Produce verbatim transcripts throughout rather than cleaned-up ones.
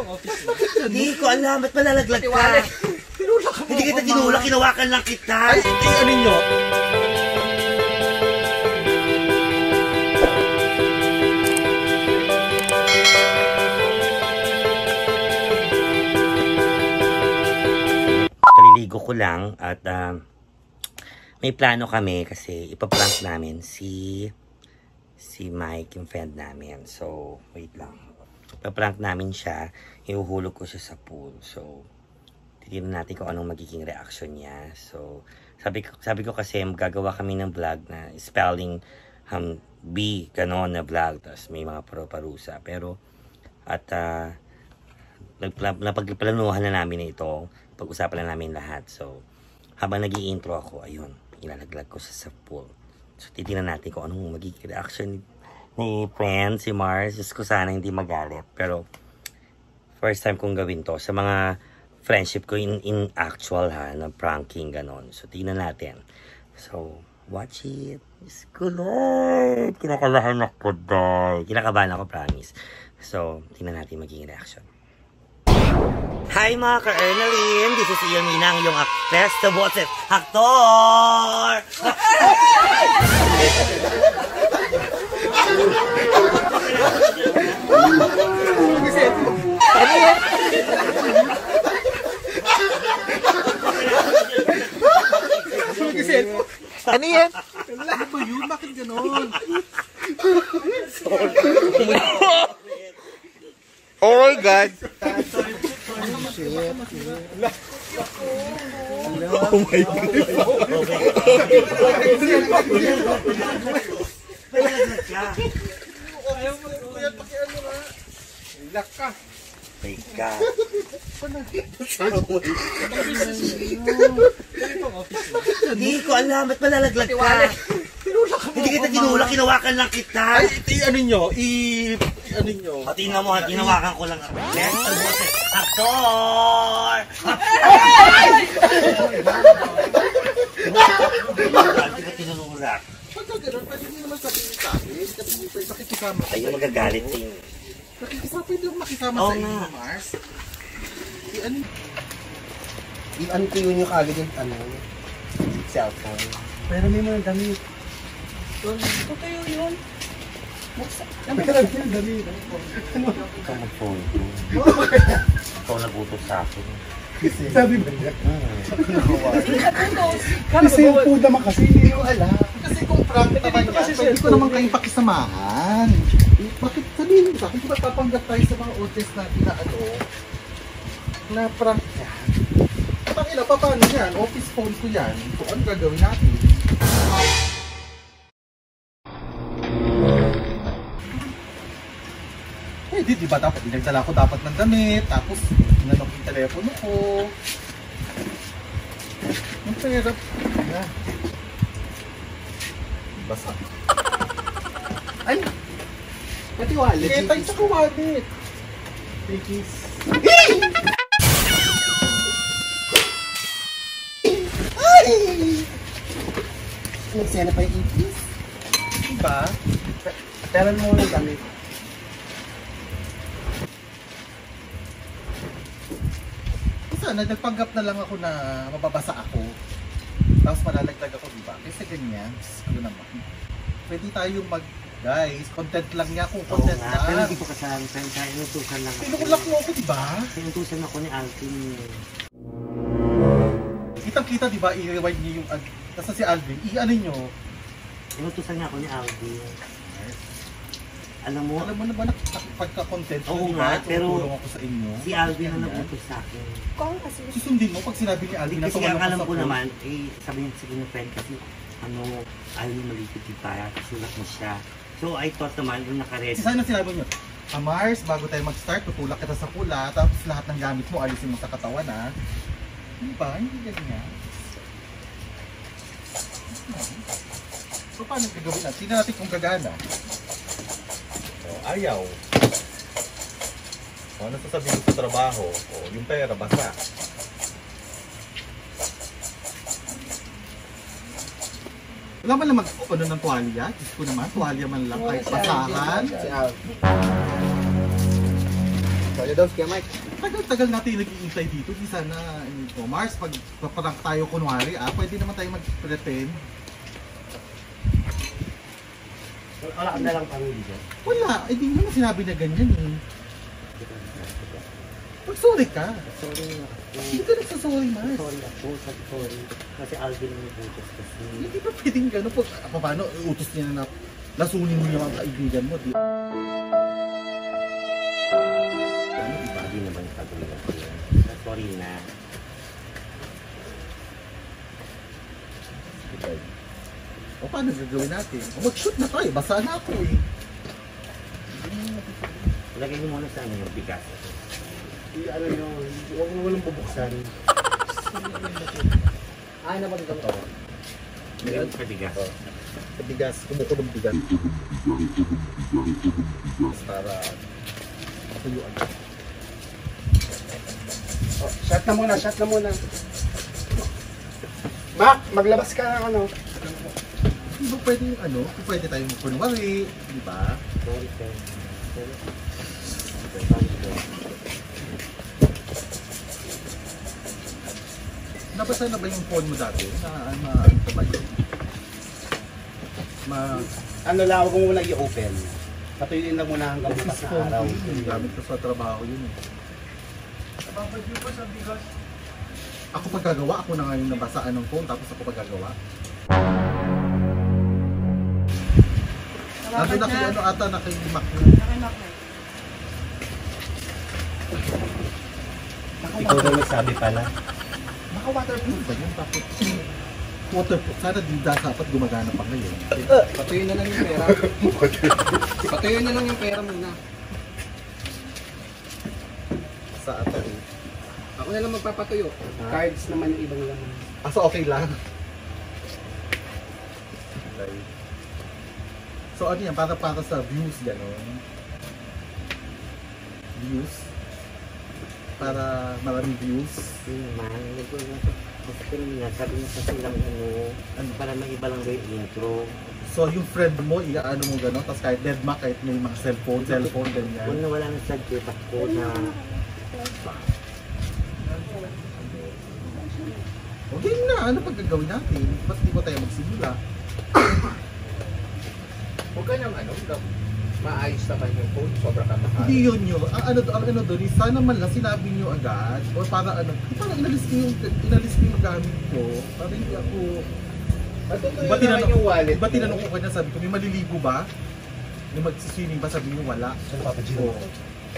Hindi ko alam, ba't malalaglag ka? Hindi kita tinulak, kinawakan lang kita. Ay, ay, ano nyo? Kaliligo ko lang at uh, may plano kami kasi ipaprank namin si si Mike, yung friend namin. So, wait lang. Ipaprank namin siya, ihuhulog ko siya sa pool. So, titignan natin kung anong magiging reaction niya. So, sabi ko, sabi ko kasi gagawa kami ng vlog na spelling um, B, ganon na vlog. Tapos may mga parusa. Pero, at uh, napagplanuhan na namin ito. Pag-usapan na namin lahat. So, habang nag-i-intro ako, ayun, ilalaglag ko sa, sa pool. So, titignan natin kung anong magiging reaction ni, ni friend, si Mars. Just ko sana hindi magalit. Pero, first time kong gawin to. Sa mga friendship ko in, in actual ha, na pranking, ganon. So, tignan natin. So, watch it. Diyos ko, Lord. Kinakabahan ako, doy. Kinakabahan ako, promise. So, tignan natin magiging reaction. Hi mga ka-Ernaline! This is Ian Mina, ang iyong actress sa boses aktor! Ano yan? Ano ba yun? Bakit ganon? Oh my God! Oh my God! Ayaw mo yan, pakiano nga. Ilak ka. My God. Hindi ko alam, ba't malalaglag ka? Hindi kita tinulak, kinawakan lang kita. Ay, ito ano nyo, i... ano nyo? Hatiin mo, ginawakan ko lang ako. Next, ang boses, aktor! Hindi ka tinulak. Pagka gano'n, pwede nyo naman sabihin sa akin. Kasi nyo pwede makikisama. Ayun, magagalit din. Nakikisama, pwede yung makisama sa inyo, Mars. I ano? I-ano ko yun yung kagad yung ano, cellphone. Pero may mga damit. Ito kayo yun. Pero yung damit. Ikaw mag-phone ko. Ikaw nagutos sa akin. Sabi ba niya? Kasi Kasi yung food naman kasi hindi ko alam. Kasi kung prank naman yan, pwede ko naman kayong pakisamahan. Bakit sabihin mo sa akin, di ba papanggap tayo sa mga audience natin na ano, na prank yan? Patang ina, paano yan? Office phone ko yan. So ano gagawin natin? Eh, di, di ba dapat, dinagdala ko dapat ng damit, tapos inanok yung telepono ko. Ang pera. Yan. Basa. Ay! Pati wallet. Eh, tayo sa kawalit. Trickies. Ay! Nagsena pa yung ipis. Diba? Pero mo yung damit. Sana, nagpanggap na lang ako na mababasa ako. Tapos malalaglag ako, diba? Kasi ganyan, ano naman. Pwede tayong mag, guys, content lang niya kung Oo content nga, pero lang. hindi ko kasama. Kaya inutusan lang ako. Pinulak mo ako, diba? Inutusan ako ni Alvin. Kitang-kita, diba? I-rewind niyo yung, nasa si Alvin, i-ano nyo. Inutusan nga ako ni Alvin. Alam mo, Alam mo na ba na pagka-content Oo diba? nga, pero Tumutulong ako sa inyo. si Alvin ang nagutos sa akin. Kung kasi Susundin mo pag sinabi ni Alvin na Kasi tumalong ang alam sa ko pool. naman, eh, sabi niya sa kanya friend kasi, ano, ayaw niya malipit yung para, sulat mo siya. So, I thought naman, yung nakaready. Kasi sana sinabi nyo, ah, Mars, bago tayo mag-start, tutulak kita sa pula, tapos lahat ng gamit mo, alisin mo sa katawan, ha? Hindi ba? Hindi ganyan. So, paano gagawin natin? Tingnan natin kung gagana. O, ayaw. O, ano sasabihin ko sa trabaho? O, yung pera, basa. Wala man lang mag-ano ng tuwalya? Diyos ko naman, tuwalya man lang kahit basahan. Si Alvin. Kaya daw, kaya Mike. Tagal-tagal natin nag-iintay dito. Di sana, ito, Mars, pag paparang tayo kunwari, ah, pwede naman tayo mag-pretend. Wala ka na lang kami dito. Wala, eh di naman sinabi na ganyan eh. Mag-sorry ka. Sorry na. Hindi ka nagsasorry, Mars. Sorry ako, sabi sorry. Kasi Alvin ang nag-utos kasi. Hindi pa pwedeng gano'n. Pag, paano, utos niya na na lasunin mo yung mga kaibigan mo. Di Ano, iba din naman yung kagawin ko yun. Sorry na. O paano gagawin natin? O mag-shoot na tayo. Basa na ako eh. Lagay mo muna sa ano yung bigas. Hindi, ano nyo, huwag mo walang bubuksan. Ay, napag ito to. Lagay mo sa bigas. Sa bigas, kumukulong bigas. Para matuyuan. Oh, shot na muna, shot na muna. Mac, maglabas ka ng ano. Hindi ba pwede yung ano? Kung pwede tayong kunwari, di ba? Sorry, sir. Nabasa na ba yung phone mo dati? Na, na, ano pa ba yun? Ma... Ano lang, huwag mo muna i-open. Patuyuin lang muna hanggang bukas na phone araw. ko yun. Gamit ko sa trabaho yun eh. Nababad mo pa sa bigas. Ako paggagawa, ako na ngayon nabasaan ng phone, tapos ako paggagawa. Nandun na kay ano ata, na kay Mac na. Nakimak na. Ikaw daw nagsabi pala. Naka waterproof ba yun? Bakit? Waterproof. Sana di dapat gumagana pa ngayon. Patuyuin na lang yung pera. Patuyuin na lang yung pera muna. Sa ata eh. Ako na lang magpapatuyo. Cards naman yung ibang laman. Ah, so okay lang. Okay. So ano yan? Para para sa views gano'n? Views? Para maraming views? Hindi naman. Gusto ko nga. Sabi mo kasi lang ano. Ano para may iba lang yung intro. So yung friend mo, iaano mo gano'n? Tapos kahit deadma, kahit may mga cellphone, cellphone, Kung ganyan. nawala na sa kita ko na Okay na, ano pag gagawin natin? Ba't di ba tayo magsimula? Huwag ka nang ano, maayos naman yung phone. Sobra ka mahal. Hindi yun yun. Ang ano, ang ano doon is sana man lang sinabi niyo agad. O para ano, di parang inalis ko yung, inalis ko yung gamit ko. Para hindi ako... Matutuyo Diba naman tinanong, yung wallet diba mo. tinanong ko kanya, sabi ko, may maliligo ba? May mag-swimming ba? Sabi niyo wala. Saan Papa Gino? Oo.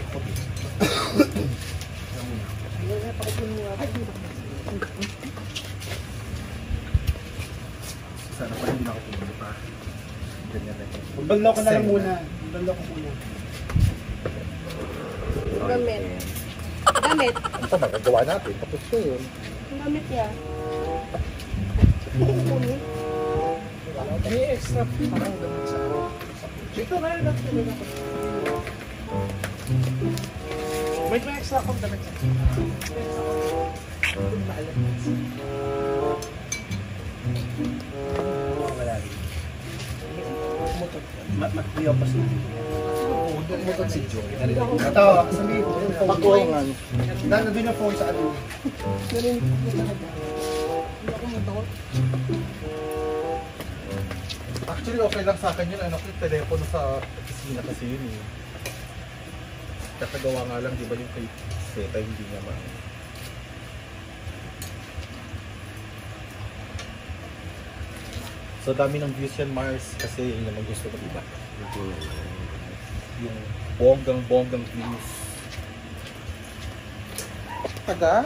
Sana pa hindi na ako pumunta. Ganyan na yun. Magbanlaw ka na lang muna. Magbanlaw ka muna. Gamit. Gamit. Ano pa magagawa natin? Tapos ko yun. Gamit ya. May extra parang damit sa dito na lang damit ako. May may extra akong damit sa wala rin. Mat-mat-diopos na. Pumunta si Joy. Ito, sabi ko, Pagkuhangan. dahil nandun yung phone sa ano. Actually, okay lang sa akin yun. Ano ko yung telepono sa opisina kasi yun eh. Kakagawa nga lang, di ba yung kay Seta, hindi niya ma... So, dami ng views yan, Mars, kasi yun naman gusto ko, diba? Yung bonggang-bonggang views. Tagal!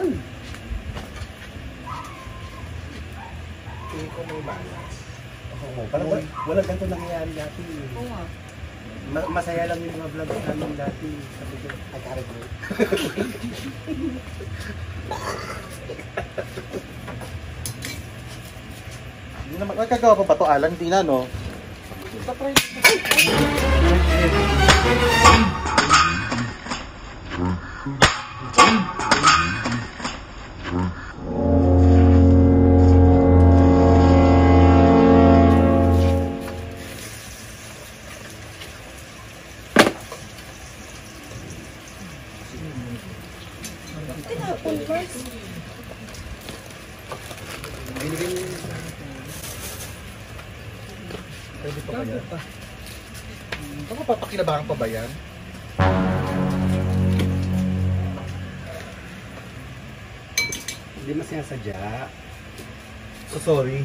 Hindi ko may balance. Oo, parang wala, wala ganito nangyayari dati. Oo nga. Ma- masaya lang yung mga vlog namin dati. Sabi ko, I gotta go. Hindi naman, nagkagawa pa ba ito, Alan? Hindi na, no? Tinapon, Mars. Binigay mo yung Pwede pa kaya? Baka papakinabangan pa ba yan? Hindi mo sinasadya. So sorry.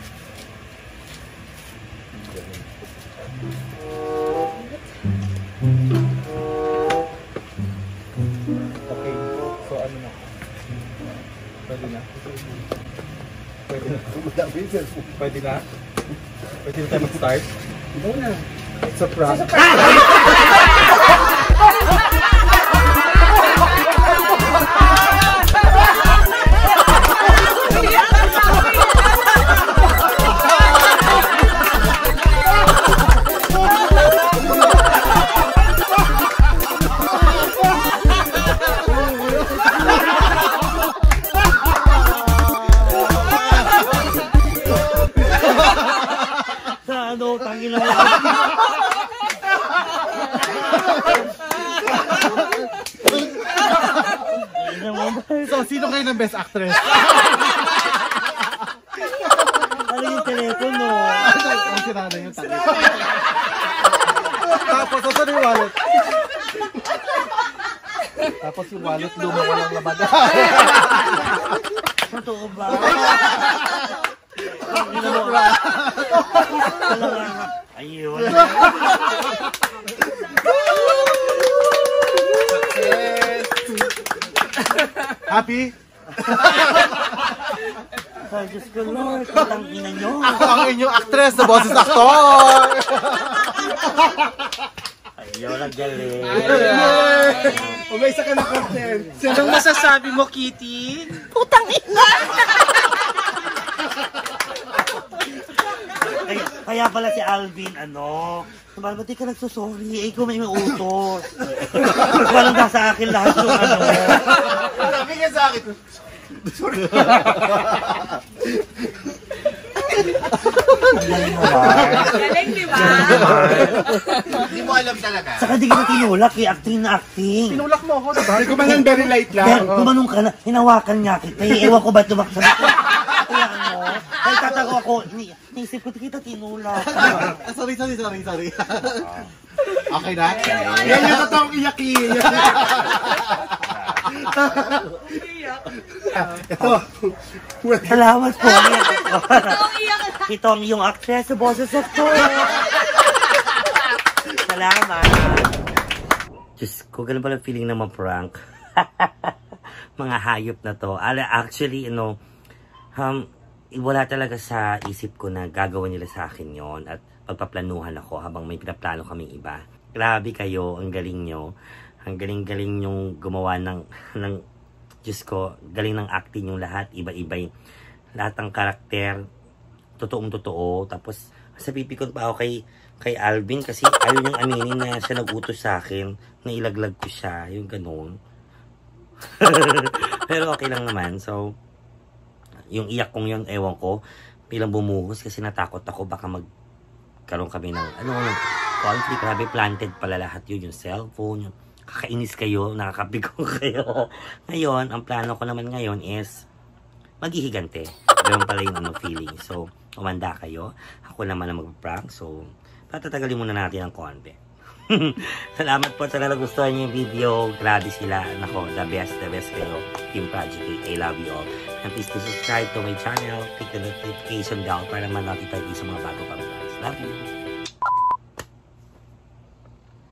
Okay, so ano na? Pwede na? Pwede na? Pwede na? Pwede na tayo mag-start? Ikaw na. It's a prank. Sa ano, tangin lang. So, sino kayo ng best actress? Ano yung telepono? Ang sirada yung takip. Tapos, saan yung wallet? Tapos yung wallet, luma ko lang laman. Totoo ba? Ayun. Happy? Ay, Diyos ko, Lord. Ang ina nyo. Ako ang inyong actress na boses actor! Ayun, ang galing. Umay isa ka na content. Anong masasabi mo, Kitty? Ay, kaya pala si Alvin, ano, sabi, ba't di ka nagsusorry? Eh, ikaw may utos. Walang nasa akin lahat yung ano. Sabi niya sa akin. Galing, di ba? Hindi mo alam talaga. Saka di ka na tinulak, eh, acting na acting. Tinulak mo ako, diba? Hindi ko man lang very light Kaya, lang. gumanong ka na, hinawakan niya kita. Eh, ewan ko ba't tumaksan ako. Kaya ano, kaya tatago ako, ni, naisip ko, kita tinulak. Ah, sorry, sorry, sorry, sorry. Okay na? Yan yung totoong iyaki. Ito. Salamat po. Ito, iyak na. Ito ang iyong actress sa boses of to. Salamat. Diyos ko, ganun pala feeling na ma-prank. Mga hayop na to. Ala, actually, you know, um, wala talaga sa isip ko na gagawin nila sa akin yon at pagpaplanuhan ako habang may pinaplano kaming iba. Grabe kayo, ang galing nyo. Ang galing-galing yung gumawa ng, ng, Diyos ko, galing ng acting yung lahat, iba-iba. Lahat ng karakter, totoong-totoo. Tapos, sa pipikon pa ako kay, kay Alvin kasi ayaw niyang aminin na siya nag-utos sa akin, na ilaglag ko siya, yung ganun. Pero okay lang naman, so, yung iyak kong yun, ewan ko, bilang bumuhos kasi natakot ako baka magkaroon kami ng, ano, ng conflict. Grabe, planted pala lahat yun, yung cellphone, yung kakainis kayo, nakakapigong kayo. Ngayon, ang plano ko naman ngayon is maghihigante. Ganun pala yung ano, feeling. So, umanda kayo. Ako naman ang mag-prank. So, patatagalin muna natin ang konti. Salamat po sa nagustuhan niyo yung video. Grabe sila. Nako, the best, the best kayo. Team Project eight. I love you all. And please to subscribe to my channel. Click the notification bell para ma-notify sa mga bago pang videos. Love you.